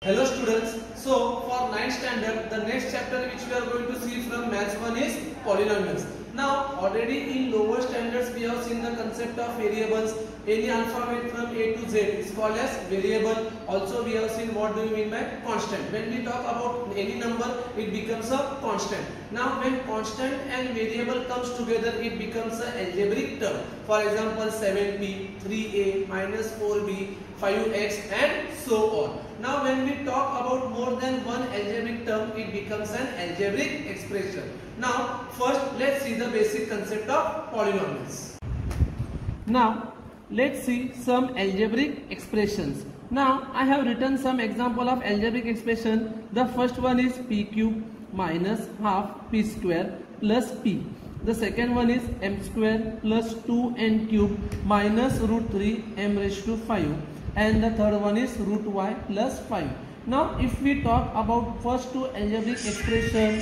Hello students, so for 9th standard, the next chapter which we are going to see from Maths 1 is polynomials. Now already in lower standards we have seen the concept of variables. Any alphabet from A to Z is called as variable. Also we have seen what do you mean by constant. When we talk about any number, it becomes a constant. Now when constant and variable comes together, it becomes an algebraic term. For example, 7p, 3a, minus 4b, 5x and so on. Now when we talk about more than one algebraic term, it becomes an algebraic expression. Now first let's see the basic concept of polynomials. Now let's see some algebraic expressions. Now I have written some example of algebraic expression. The first one is p cube minus half p square plus p. The second one is m square plus 2n cube minus root 3 m raised to 5. And the third one is root y plus 5. Now if we talk about first two algebraic expressions,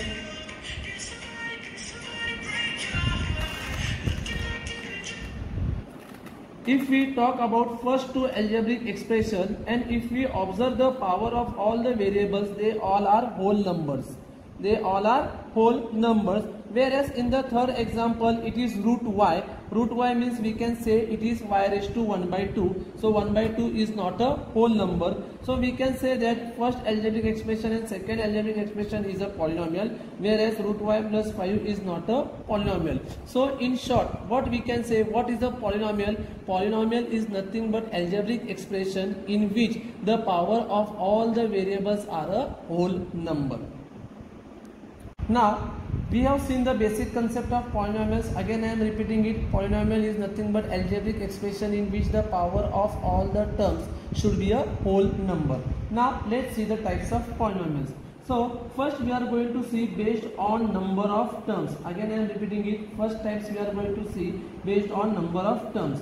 and if we observe the power of all the variables, they all are whole numbers. Whereas in the third example it is root y. Root y means we can say it is y raised to 1 by 2. So 1 by 2 is not a whole number. So we can say that first algebraic expression and second algebraic expression is a polynomial, whereas root y plus 5 is not a polynomial. So in short, what we can say, what is a polynomial? Polynomial is nothing but algebraic expression in which the power of all the variables are a whole number. Now we have seen the basic concept of polynomials. Again I am repeating it. Polynomial is nothing but algebraic expression in which the power of all the terms should be a whole number. Now let's see the types of polynomials. So first we are going to see based on number of terms. Again I am repeating it. First types we are going to see based on number of terms.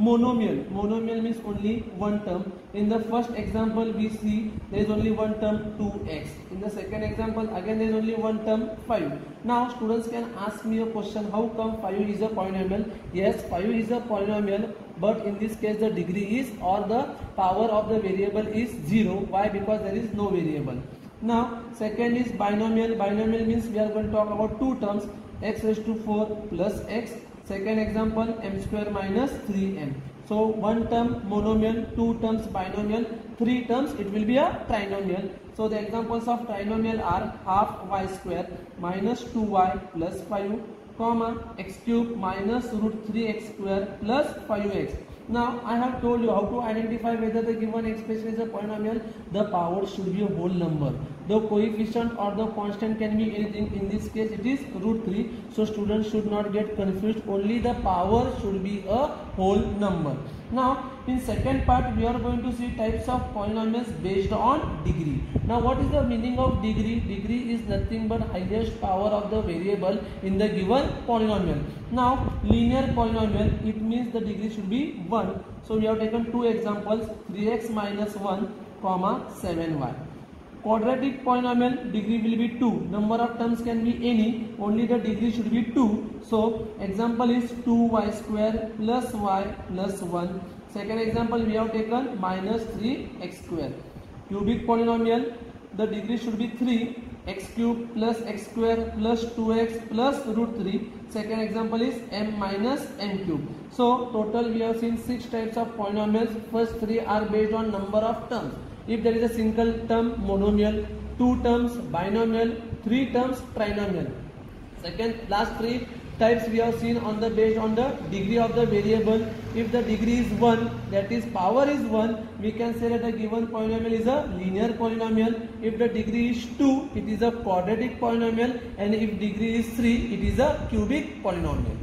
Monomial means only one term. In the first example we see there is only one term 2x. In the second example again there is only one term 5. Now students can ask me a question, how come 5 is a polynomial? Yes, 5 is a polynomial, but in this case the degree is, or the power of the variable is 0. Why? Because there is no variable. Now second is binomial. Binomial means we are going to talk about two terms, x raised to 4 plus x. Second example, m square minus 3m. So one term monomial, two terms binomial, three terms it will be a trinomial. So the examples of trinomial are half y square minus 2y plus 5, comma x cube minus root 3x square plus 5x. Now I have told you how to identify whether the given expression is a polynomial. The power should be a whole number. The coefficient or the constant can be anything. In this case it is root 3. So students should not get confused. Only the power should be a whole number. Now in second part we are going to see types of polynomials based on degree. Now what is the meaning of degree? Degree is nothing but highest power of the variable in the given polynomial. Now linear polynomial, it means the degree should be 1. So we have taken two examples, 3x minus 1 comma 7y. Quadratic polynomial, degree will be 2. Number of terms can be any, only the degree should be 2. So example is 2y square plus y plus 1. Second example we have taken minus 3x square. Cubic polynomial, the degree should be 3. X cube plus x square plus 2x plus root 3. Second example is m minus n cube. So total we have seen 6 types of polynomials. First 3 are based on number of terms. If there is a single term monomial, 2 terms binomial, 3 terms trinomial. Second, last 3 types we have seen on the based on the degree of the variable. If the degree is 1, that is power is 1, we can say that a given polynomial is a linear polynomial. If the degree is 2, it is a quadratic polynomial, and if degree is 3, it is a cubic polynomial.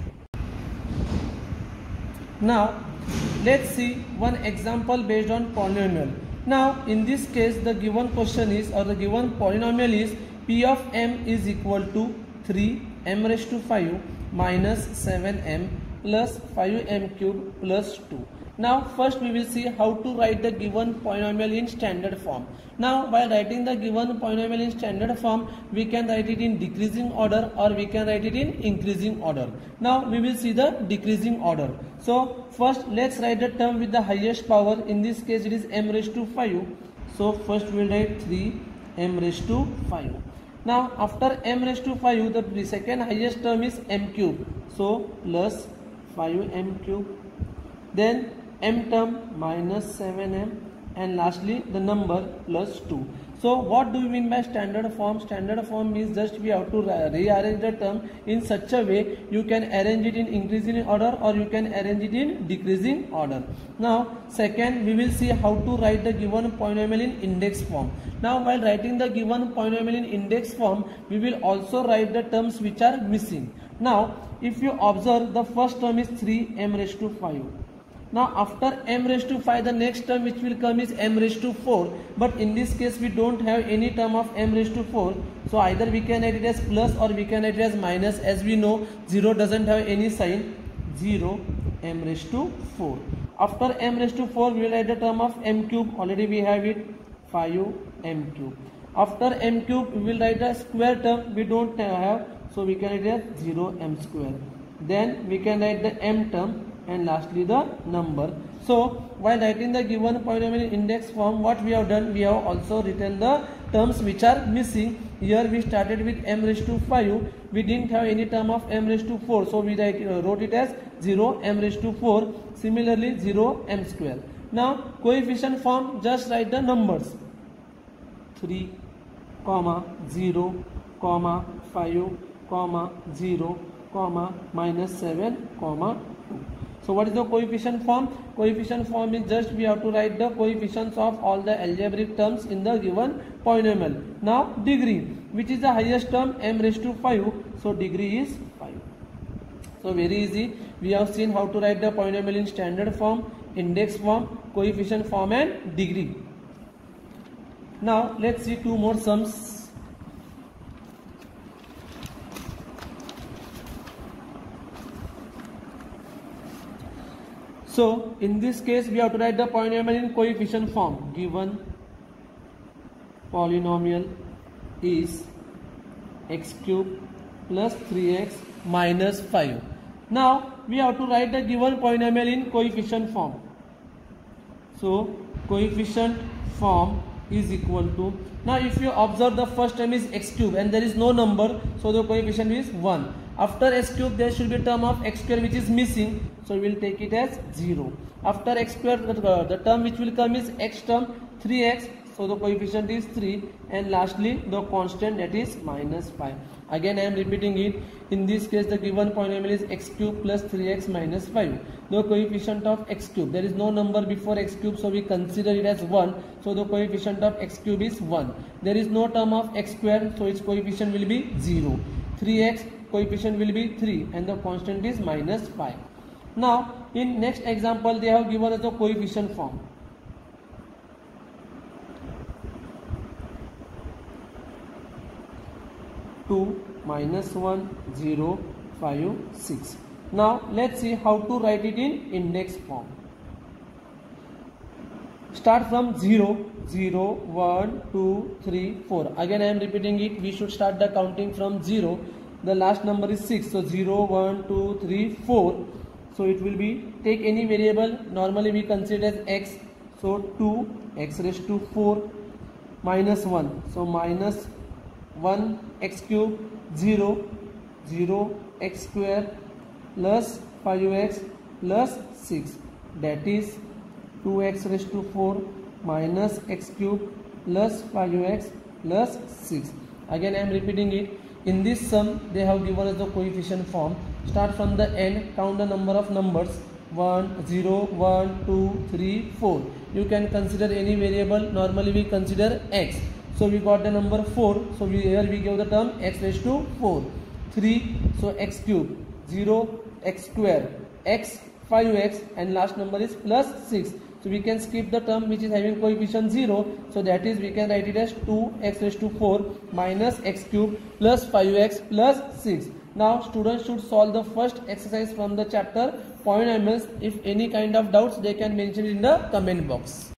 Now let's see one example based on polynomial. Now in this case the given question is, or the given polynomial is, p of m is equal to 3 m raised to 5 minus 7m plus 5m cube plus 2. Now first we will see how to write the given polynomial in standard form. Now while writing the given polynomial in standard form, we can write it in decreasing order or we can write it in increasing order. Now we will see the decreasing order. So first let's write the term with the highest power. In this case it is m raised to 5. So first we will write 3m raised to 5. Now after m raised to 5, the second highest term is m cube. So plus 5m cube. Then m term minus 7m, and lastly the number plus 2. So what do we mean by standard form? Standard form means just we have to rearrange the term in such a way you can arrange it in increasing order or you can arrange it in decreasing order. Now second, we will see how to write the given polynomial in index form. Now while writing the given polynomial in index form, we will also write the terms which are missing. Now if you observe, the first term is 3m raised to 5. Now after m raised to 5, the next term which will come is m raised to 4. But in this case we don't have any term of m raised to 4. So either we can write it as plus or we can write it as minus. As we know, 0 doesn't have any sign. 0 m raised to 4. After m raised to 4, we will write the term of m cube. Already we have it, 5m cube. After m cube, we will write a square term. We don't have, so we can write it as 0m square. Then we can write the m term, and lastly the number. So while writing the given polynomial in index form, what we have done, we have also written the terms which are missing. Here we started with m raised to 5. We didn't have any term of m raised to 4, so we wrote it as 0 m raised to 4. Similarly 0 m square. Now coefficient form, just write the numbers 3, 0, 5, 0, minus 7, 2. So what is the coefficient form? Coefficient form is just we have to write the coefficients of all the algebraic terms in the given polynomial. Now degree, which is the highest term, m raised to 5. So degree is 5. So very easy. We have seen how to write the polynomial in standard form, index form, coefficient form and degree. Now let's see two more sums. So in this case we have to write the polynomial in coefficient form. Given polynomial is x cube plus 3x minus 5. Now we have to write the given polynomial in coefficient form. So coefficient form is equal to, now if you observe, the first term is x cube and there is no number, so the coefficient is 1. After x cube there should be a term of x square which is missing, so we will take it as 0. After x square, the term which will come is x term, 3x, so the coefficient is 3, and lastly the constant, that is minus 5. Again I am repeating it. In this case the given polynomial is x cube plus 3x minus 5. The coefficient of x cube, there is no number before x cube, so we consider it as 1, so the coefficient of x cube is 1. There is no term of x square, so its coefficient will be 0. 3x, coefficient will be 3, and the constant is minus 5. Now in next example they have given us the coefficient form. minus 1, 0, 5, 6. Now let's see how to write it in index form. Start from 0, 0, 1, 2, 3, 4. Again I am repeating it. We should start the counting from 0. The last number is 6. So 0, 1, 2, 3, 4. So it will be, take any variable. Normally we consider as x. So 2, x raised to 4, minus 1. So minus 1 x cube, 0, 0 x square plus 5x plus 6. That is 2x raised to 4 minus x cube plus 5x plus 6. Again I am repeating it. In this sum they have given us the coefficient form. Start from the end, count the number of numbers. 1, 0, 1, 2, 3, 4. You can consider any variable. Normally we consider x. So we got the number 4. So here we give the term x raised to 4. 3, so x cube. 0, x square. X, 5x, and last number is plus 6. So we can skip the term which is having coefficient 0. So that is, we can write it as 2x raised to 4 minus x cube plus 5x plus 6. Now students should solve the first exercise from the chapter polynomials. If any kind of doubts, they can mention it in the comment box.